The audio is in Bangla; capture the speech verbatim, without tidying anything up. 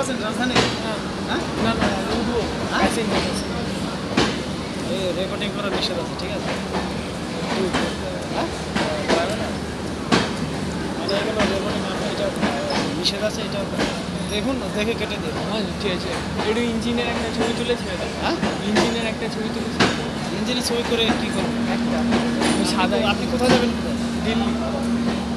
আছেন রাজধানী? হ্যাঁ না না উঠবো এই রেকর্ডিং করা নিষেধ আছে, ঠিক আছে? হ্যাঁ মানে এগুলো রেকর্ডিং আপনি এটা নিষেধ আছে, এটা দেখুন দেখে কেটে দিন। হ্যাঁ ঠিক আছে, একটু ইঞ্জিনের একটা ছবি তুলেছে। হ্যাঁ ইঞ্জিনের একটা ছবি তুলেছে। ইঞ্জিনের ছবি করে কী করবেন? একটা সাদা। আপনি কোথায় যাবেন? দিল্লি।